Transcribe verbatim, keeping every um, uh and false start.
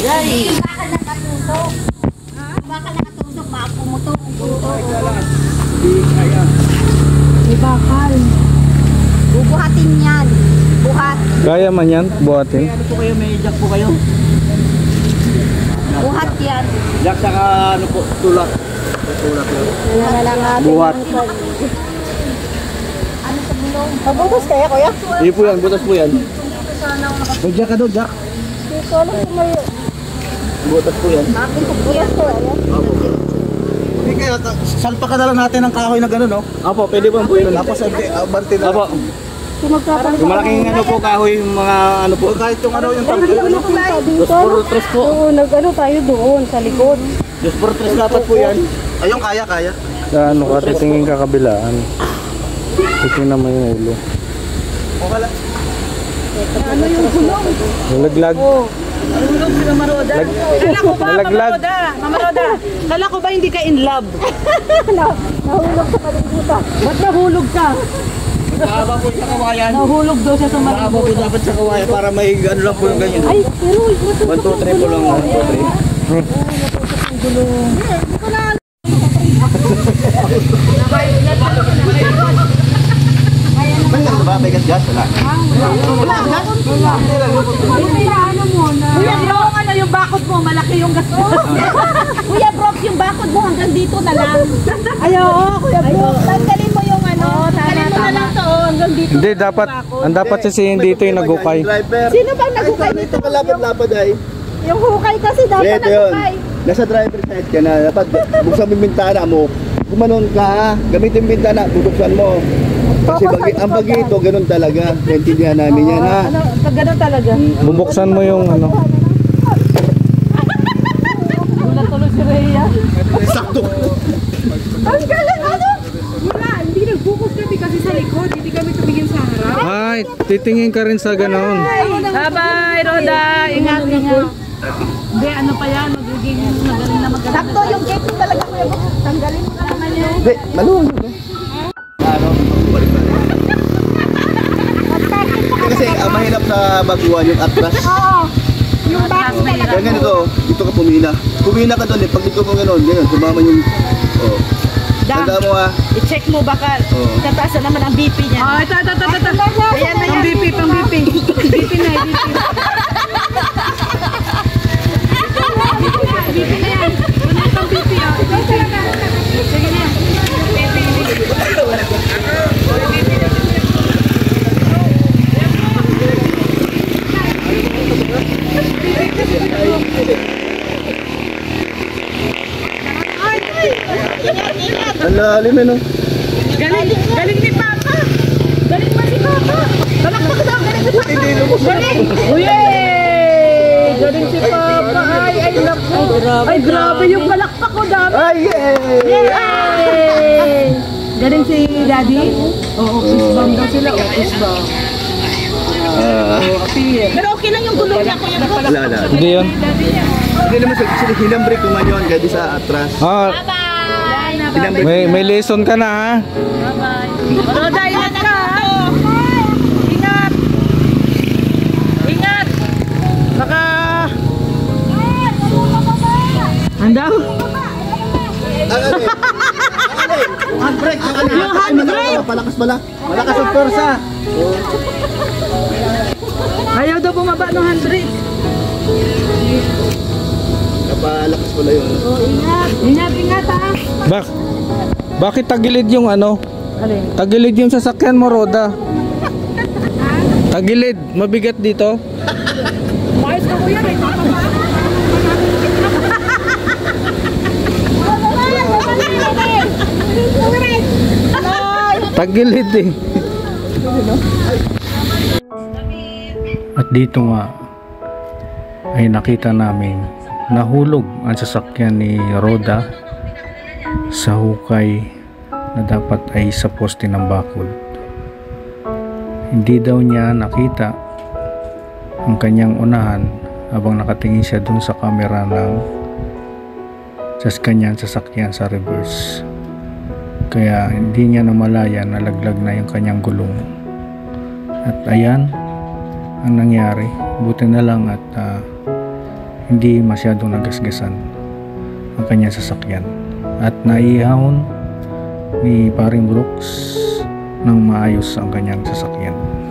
Yay! Baka nakatutok. Baka nakatutok, baka pumutok. May bakal. Bubuhatin yan. Buhat. Kaya man yan, buhatin. Ano po kayo, may jack po kayo? Buhat yan. Jack saka ano po, tulak. Tulak lang. Buhat. Ano sa bulong? Mabutas kaya, kuya? Hindi po yan, butas po yan. May jack ka doon, jack. Hindi ko alam kung may... Butas po yan. Butas ko, ayan. Hindi kaya, salpa ka na lang natin ng kahoy na gano'n, no? Apo, pwede po po yun. Tapos, barte na. Apo. Yung malaking ano po kahoy, yung mga ano po. Kahit yung ano, yung pang... Dos por tres po. Oo, nag-ano tayo doon, sa likod. Dos por tres dapat po yan. Ayun, kaya, kaya. Sa ano ka, titingin ka kabilaan. Titingnan mo yung ulo. Okay lang. Ano yung gulong? Nalaglag. Nahulog si Mama Roda. Kala ko ba, Mama Nalaglag. Roda? Mama Roda, kala ko ba hindi ka in love? Nahulog sa kalibutan. Ba't nahulog ka? Mahaba po sa kawayan. Nahulog daw siya sa Mahaba po kalibutan. dapat sa kawayan para may ano lang po yung ganyan. Ay, pero one, two, three po lang. one, two, three. ang gulong. Ano ba? May gas-gas? Wala. Ano mo na? Kuya, yung ano yung bakod mo, malaki yung gas mo. Kuya Brox, yung bakod mo hanggang dito na lang. Ay, oo, Kuya Bro. Tanggalin mo yung ano. Tanggalin mo na lang to. Hanggang dito. Hindi, dapat, ang dapat sisihin dito yung nagukay. Sino bang nagukay nito? Ito kalapad-lapad ay. Yung hukay kasi dapat Ito yun. nagukay. Nasa driver side ka na. Dapat buksan mo yung bintana mo. Gumanon ka. Gamitin yung bintana. Bubuksan mo. Kasi bagi, ang bagi ito, ganun talaga. Naintindihan namin yan, ha? Ano, pag ganun talaga. Bubuksan mo yung ano. Wala tuloy si Rhea. Sakto. Ang galing, ano? Wala, hindi nag-focus kami kasi sa likod. Hindi kami tumingin sa harap. Ay, titingin ka rin sa ganon. Bye-bye, Roda. Ingat, ingat. Hindi, ano pa yan? Magiging magaling na magaling. Sakto yung gate mo talaga, Kuya Brox. Tanggalin mo na naman yan. Hindi, maluwag. Ano? Balik ba? Kasi ang mahirap sa baguhan yung atras. Oo. Yung bakod talaga. Kaya ganito, dito ka pumila. Pumila ka doon eh, pag dito mo gano'n, ganyan, sumama yung... Oh. Dam. Tanda mo ha. I-check mo baka Oo. tataas na naman ang B P niya. Oh, ito, ito, ito, ito. Ayan na yan. Pang B P, pang B P. B P na, B P. B P na yan. Ano yung pang B P, oh. B P. Sige na. Ang lalim eh, no? Galing, galing ni Papa. Galing pa si Papa. Palakpak daw, galing si Papa. Hindi lumos. Galing! Uye! Galing si Papa. Ay, ay, naku. Ay, grabe yung palakpak ko dami. Ay, yay! Yay! Galing si Daddy? Oo, fist bump daw sila. Oo, fist bump. Ah, Pero okay lang yung gulong niya, Kuya Bro. wala na. Hindi yun. Hindi naman sa sila hinambre ko man yun, kaya sa atras. Ah, Hinambre. may, may lesson ka na ha. Bye-bye. Roda, ingat ka, ha? Ingat! Ingat! Baka... Handa? Ano eh? Ano eh? Handbrake. Yung handbrake! Palakas pala. Malakas ang persa. Ayaw daw bumaba ng handbrake. Napalakas pala yun. Oh, ingat! Ingat, ingat, ha? Bak bakit tagilid yung ano? Alin? Tagilid yung sasakyan mo, Roda. Tagilid, mabigat dito. Mayos ka, Kuya. May papaba. Tagilid eh. At dito nga ay nakita namin nahulog ang sasakyan ni Roda sa hukay na dapat ay sa poste ng bakod. Hindi daw niya nakita ang kanyang unahan habang nakatingin siya dun sa camera ng sa kanyang sasakyan sa reverse. Kaya hindi niya namalayan, nalaglag na yung kanyang gulong. At ayan ang nangyari. Buti na lang at uh, hindi masyadong nagasgasan ang kanyang sasakyan at naihahon ni paring Brooks ng maayos ang kanyang sasakyan.